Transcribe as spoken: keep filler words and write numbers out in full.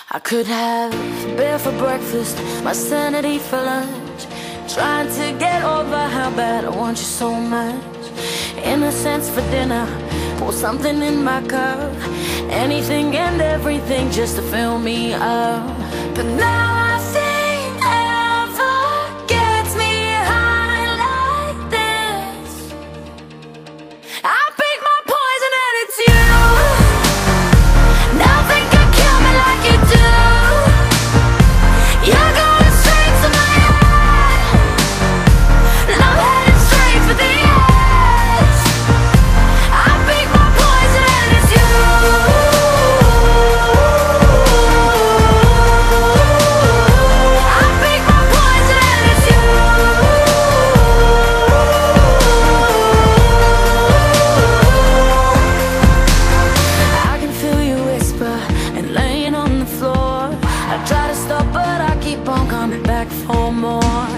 I could have beer for breakfast, my sanity for lunch, trying to get over how bad I want you so much. Innocence for dinner, pour something in my cup, anything and everything just to fill me up. But now nothing ever gets me high like this. I pick my poison and it's you. Nothing can kill me like you do. You're going straight to my heart, and I'm headed straight for the edge. I pick my poison and it's you. I pick my poison and it's you. I can feel you whisper and laying on the floor. I try to stop but I keep on coming back for more.